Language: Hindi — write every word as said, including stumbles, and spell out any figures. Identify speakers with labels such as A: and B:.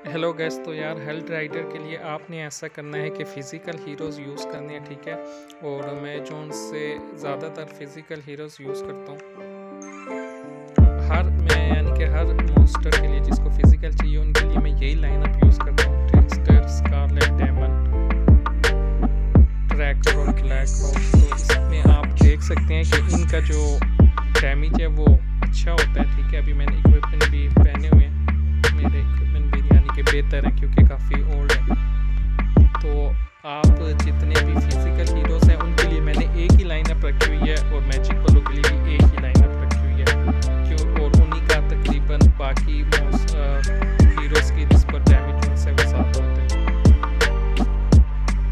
A: हेलो गैस, तो यार हेल्थ राइडर के लिए आपने ऐसा करना है कि फ़िज़िकल हीरोज़ यूज़ करने हैं, ठीक है। और मैं जो उनसे ज़्यादातर फ़िज़िकल हीरोज़ यूज़ करता हूँ हर मैं यानी कि हर मॉन्स्टर के लिए जिसको फ़िज़िकल चाहिए उनके लिए मैं यही लाइनअप यूज़ करता हूँ। ट्रिकस्टर, स्कारलेट, डेमन, ट्रैकर और ब्लैक रॉक। तो इसमें आप देख सकते हैं कि इनका जो डैमेज है वो अच्छा होता है, ठीक है। अभी मैंने इक्विपमेंट भी पहने हुए हैं, मेरे इक्विपमेंट भी यानी कि बेहतर है क्योंकि काफ़ी ओल्ड है। तो आप जितने भी फिज़िकल हीरोज़ हैं उन